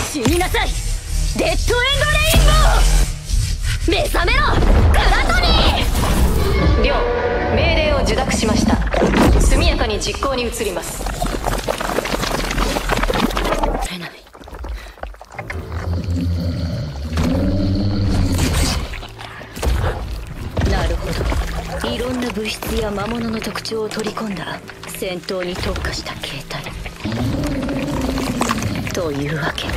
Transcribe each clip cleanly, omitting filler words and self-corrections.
死になさいデッドエンドレインボー。目覚めろグラトニー。 両命令を受諾しました。速やかに実行に移ります。 取れない。なるほど、いろんな物質や魔物の特徴を取り込んだ戦闘に特化した形態というわけ。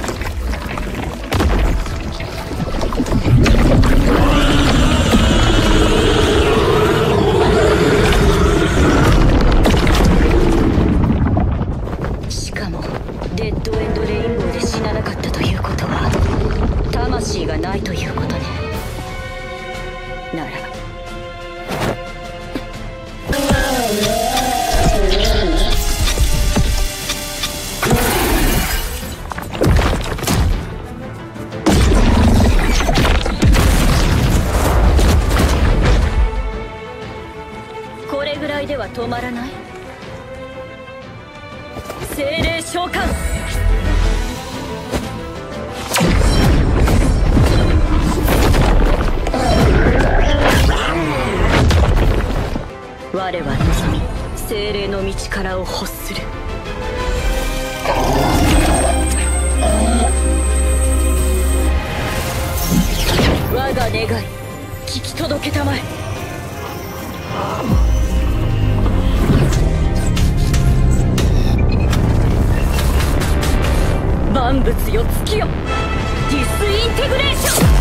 しかもデッドエンドレインボーで死ななかったということは魂がないということね。ならこれぐらいでは止まらない。精霊召喚。我は望み精霊の道からを欲する。我が願い聞き届けたまえ。万物よ尽きよディスインテグレーション。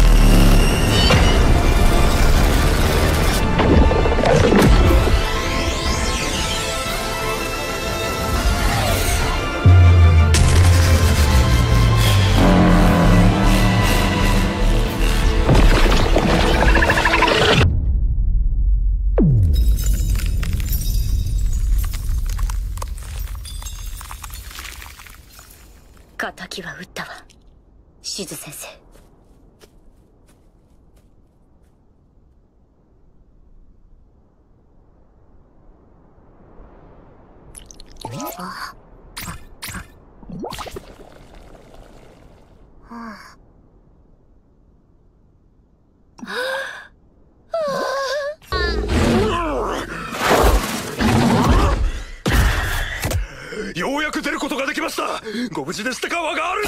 敵は撃ったわ、シズ先生。 ようやく出ることができました。ご無事でしたか、我が主よ。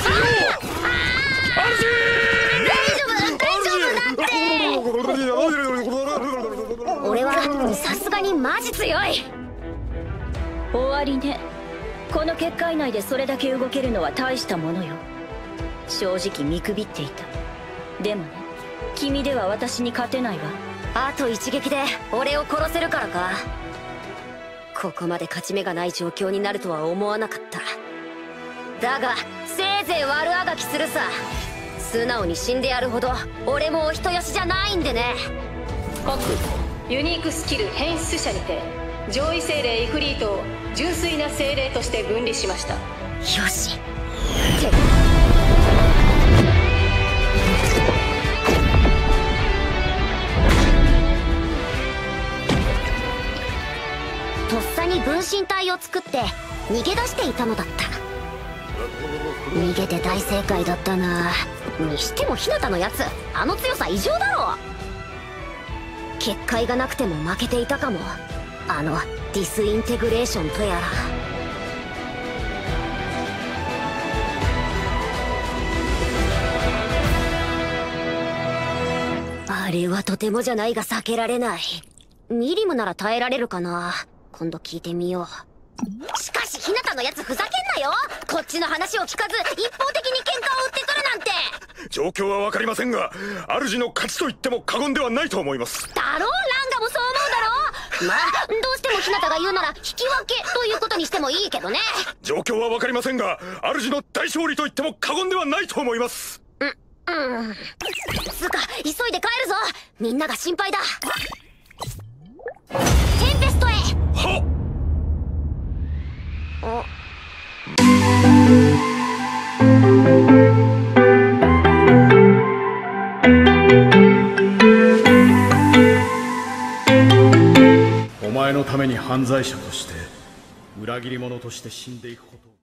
俺はさすがにマジ強い。終わりね。この結界内でそれだけ動けるのは大したものよ。正直見くびっていた。でもね、君では私に勝てないわ。あと一撃で俺を殺せるからか。ここまで勝ち目がない状況になるとは思わなかった。だがせいぜい悪あがきするさ。素直に死んでやるほど俺もお人よしじゃないんでね。 告ユニークスキル変質者にて上位精霊イフリートを純粋な精霊として分離しました。 よし。とっさに分身体を作って逃げ出していたのだった。逃げて大正解だったな。にしても日向のやつ、あの強さ異常だろ。結界がなくても負けていたかも。あのディスインテグレーションとやら。あれはとてもじゃないが避けられない。ミリムなら耐えられるかな。今度聞いてみよう。しかし日向のやつふざけんなよ。こっちの話を聞かず一方的に喧嘩を売ってくるなんて。 状況は分かりませんが、主の勝ちと言っても過言ではないと思います。 だろう、ランガもそう思うだろう。まあどうしても日向が言うなら引き分けということにしてもいいけどね。 状況は分かりませんが、主の大勝利と言っても過言ではないと思います。 つうか急いで帰るぞ。みんなが心配だ。テンペストへ。 はっ。 お前のために犯罪者として裏切り者として死んでいくこと